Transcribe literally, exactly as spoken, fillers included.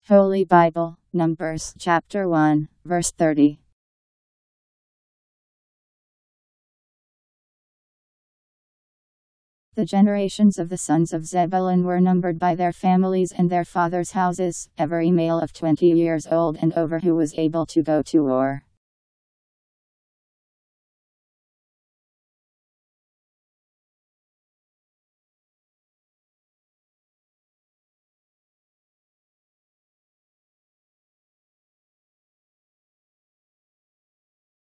Holy Bible, Numbers chapter one, verse thirty. The generations of the sons of Zebulun were numbered by their families and their fathers' houses, every male of twenty years old and over who was able to go to war.